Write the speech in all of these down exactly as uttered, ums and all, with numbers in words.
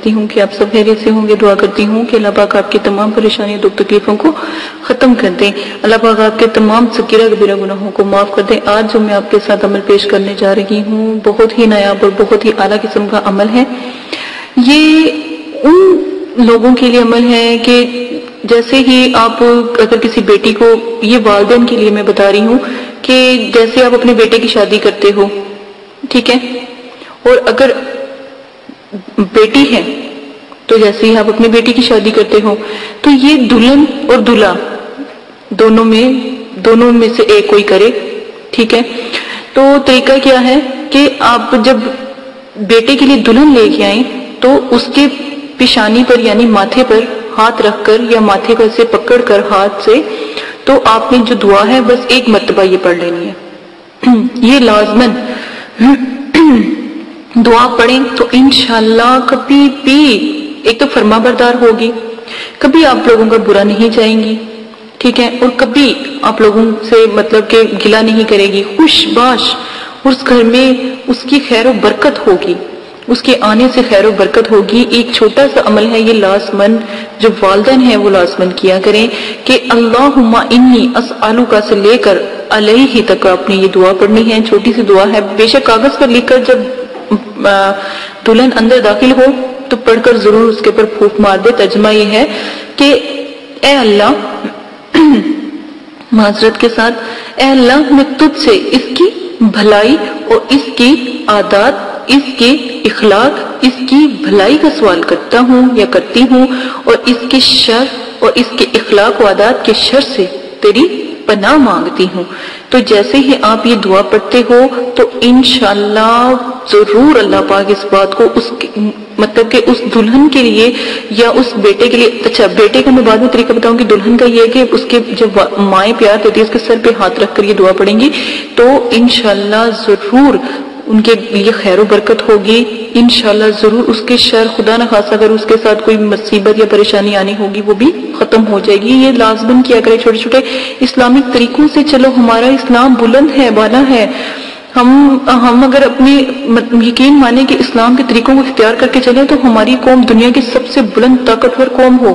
کرتی ہوں کہ آپ سب خیریت سے ہوں گے. دعا کرتی ہوں کہ اللہ پاک آپ کی تمام پریشانیوں دکھ تکلیفوں کو ختم کر دیں. اللہ پاک آپ کے تمام صغیرہ کبیرہ گناہوں کو معاف کر دیں. آج جو میں آپ کے ساتھ عمل پیش کرنے جا رہی ہوں بہت ہی نایاب اور بہت ہی اعلیٰ قسم کا عمل ہے. یہ ان لوگوں کے لیے عمل ہے کہ جیسے ہی آپ اگر کسی بیٹی کو، یہ والدین کے لیے میں بتا رہی ہوں کہ جیسے آپ اپنے بیٹے کی شادی کرتے ہو، ٹھیک ہے، اور اگر بیٹی ہے تو جیسے ہی آپ اپنی بیٹی کی شادی کرتے ہو تو یہ دلہن اور دلہا دونوں میں دونوں میں سے ایک کوئی کرے، ٹھیک ہے. تو طریقہ کیا ہے کہ آپ جب بیٹے کے لیے دلہن لے کے آئیں تو اس کے پیشانی پر یعنی ماتھے پر ہاتھ رکھ کر یا ماتھے کو ایسے پکڑ کر ہاتھ سے، تو آپ نے جو دعا ہے بس ایک مرتبہ یہ پڑھ لینی ہے. یہ لازمن دعا پڑھیں تو انشاءاللہ کبھی بھی ایک تو فرما بردار ہوگی، کبھی آپ لوگوں کا برا نہیں چاہیں گی، ٹھیک ہے، اور کبھی آپ لوگوں سے مطلب کہ گلہ نہیں کرے گی، خوش باش، اس گھر میں اس کی خیر و برکت ہوگی، اس کے آنے سے خیر و برکت ہوگی. ایک چھوٹا سا عمل ہے یہ لازمن جو والدین ہیں وہ لازمن کیا کریں کہ اللہم انی اسألک سے لے کر علیہ تک آپ نے یہ دعا پڑھنی ہے. چھوٹی سی دعا ہے، بے شک کاغذ پر لکھ کر جب دلہن اندر داخل ہو تو پڑھ کر ضرور اس کے پر پھونک مار دے. ترجمہ یہ ہے کہ اے اللہ، معذرت کے ساتھ، اے اللہ میں تجھ سے اس کی بھلائی اور اس کی عادات، اس کے اخلاق، اس کی بھلائی کا سوال کرتا ہوں یا کرتی ہوں، اور اس کے شر اور اس کے اخلاق و عادات کے شر سے تیری پناہ مانگتی ہوں. تو جیسے ہی آپ یہ دعا پڑھتے ہو تو انشاءاللہ ضرور اللہ پاک اس بات کو اس مطلب کہ اس دلہن کے لیے یا اس بیٹے کے لیے، اچھا بیٹے کا میں بعد میں طریقہ بتاؤں گی، دلہن کا یہ ہے کہ اس کے جب مائیں پیار دیتی ہے اس کے سر پہ ہاتھ رکھ کر یہ دعا پڑھیں گی تو انشاءاللہ ضرور ان کے لیے خیر و برکت ہوگی. انشاءاللہ ضرور اس کے شر، خدا نہ خاصا اگر اس کے ساتھ کوئی مصیبت یا پریشانی آنی ہوگی وہ بھی ختم ہو جائے گی. یہ لازمن کیا کرے چھوٹے چھوٹے اسلامک طریقوں سے. چلو ہمارا اسلام بلند ہے، بالا ہے، ہم ہم اگر اپنی یقین مانیں کہ اسلام کے طریقوں کو اختیار کر کے چلیں تو ہماری قوم دنیا کی سب سے بلند طاقتور قوم ہو.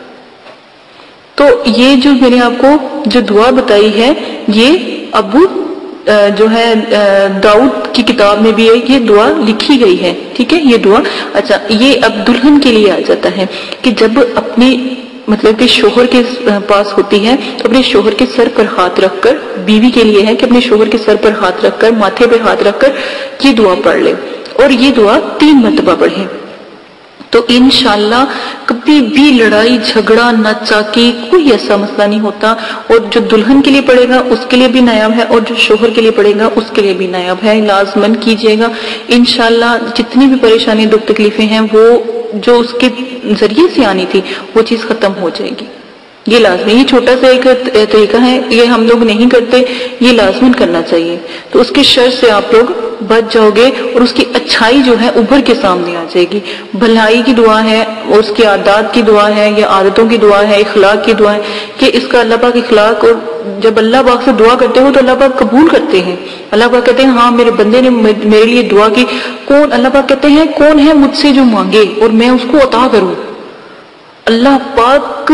تو یہ جو میں نے آپ کو جو دعا بتائی ہے یہ ابو جو ہے داؤد کی کتاب میں بھی ہے، یہ دعا لکھی گئی ہے، ٹھیک ہے، یہ دعا. اچھا یہ اب دلہن کے لیے آ جاتا ہے کہ جب اپنے مطلب کہ شوہر کے پاس ہوتی ہے تو اپنے شوہر کے سر پر ہاتھ رکھ کر، بیوی کے لیے ہے کہ اپنے شوہر کے سر پر ہاتھ رکھ کر، ماتھے پہ ہاتھ رکھ کر یہ دعا پڑھ لے، اور یہ دعا تین مرتبہ پڑھیں تو انشاءاللہ کبھی بھی لڑائی جھگڑا ناچاکی کوئی ایسا مسئلہ نہیں ہوتا. اور جو دلہن کے لیے پڑھے گا اس کے لیے بھی نایاب ہے اور جو شوہر کے لیے پڑھے گا اس کے لیے بھی نایاب ہے. لازمن کیجیے گا انشاءاللہ. جتنی بھی پریشانی دکھ تکلیفیں ہیں وہ جو اس کے ذریعے سے آنی تھی وہ چیز ختم ہو جائے گی. یہ لازمی، یہ چھوٹا سا ایک طریقہ ہے، یہ ہم لوگ نہیں کرتے، یہ لازمن کرنا چاہیے. تو اس کے شر سے آپ لوگ بچ جاؤ گے اور اس کی اچھائی جو ہے ابھر کے سامنے آ جائے گی. بھلائی کی دعا ہے اور اس کی عادات کی دعا ہے یا عادتوں کی دعا ہے، اخلاق کی دعا ہے کہ اس کا اللہ پاک اخلاق، اور جب اللہ پاک سے دعا کرتے ہو تو اللہ پاک قبول کرتے ہیں. اللہ پاک کہتے ہیں ہاں میرے بندے نے میرے لیے دعا کی. کون؟ اللہ پاک کہتے ہیں کون ہے مجھ سے جو مانگے اور میں اس کو عطا کروں. اللہ پاک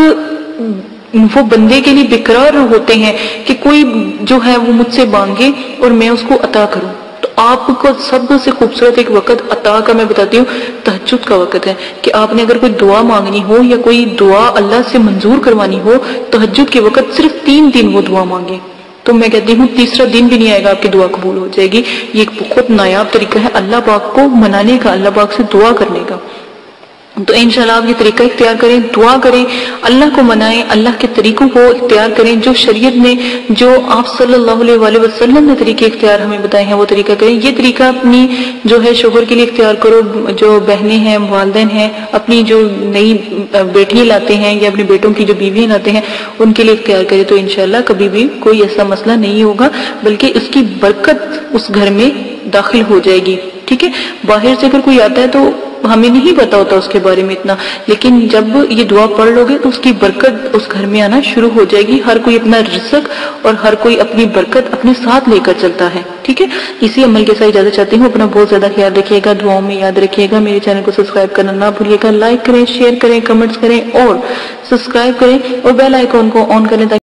وہ بندے کے لیے بیقرار ہوتے ہیں کہ کوئی جو ہے وہ مجھ سے مانگے اور میں اس کو عطا کروں. تو آپ کو سب سے خوبصورت ایک وقت عطا کا میں بتاتی ہوں، تہجد کا وقت ہے کہ آپ نے اگر کوئی دعا مانگنی ہو یا کوئی دعا اللہ سے منظور کروانی ہو، تہجد کے وقت صرف تین دن وہ دعا مانگے تو میں کہتی ہوں تیسرا دن بھی نہیں آئے گا آپ کی دعا قبول ہو جائے گی. یہ ایک بہت نایاب طریقہ ہے اللہ پاک کو منانے کا، اللہ پاک سے دعا کرنے کا. تو انشاءاللہ آپ یہ طریقہ اختیار کریں، دعا کریں، اللہ کو منائیں، اللہ کے طریقوں کو اختیار کریں. جو شریعت نے، جو آپ صلی اللہ علیہ وآلہ وسلم نے طریقے اختیار ہمیں بتائے ہیں وہ طریقہ کریں. یہ طریقہ اپنی جو ہے شوہر کے لیے اختیار کرو، جو بہنیں ہیں، والدین ہیں، اپنی جو نئی بیٹیاں لاتے ہیں یا اپنے بیٹوں کی جو بیویاں لاتے ہیں ان کے لیے اختیار کریں تو انشاءاللہ کبھی بھی کوئی ایسا مسئلہ نہیں ہوگا، بلکہ اس کی برکت اس گھر میں داخل ہو جائے گی. ٹھیک ہے، باہر سے اگر کوئی آتا ہے تو ہمیں نہیں پتا ہوتا اس کے بارے میں اتنا، لیکن جب یہ دعا پڑھ لو گے تو اس کی برکت اس گھر میں آنا شروع ہو جائے گی. ہر کوئی اپنا رزق اور ہر کوئی اپنی برکت اپنے ساتھ لے کر چلتا ہے. ٹھیک ہے، اسی عمل کے ساتھ اجازت چاہتی ہوں. اپنا بہت زیادہ خیال رکھیے گا، دعاؤں میں یاد رکھیے گا. میرے چینل کو سبسکرائب کرنا نہ بھولیے گا. لائک کریں، شیئر کریں، کمنٹس کریں اور سبسکرائب کریں اور بیل آئیکن کو آن کریں تاکہ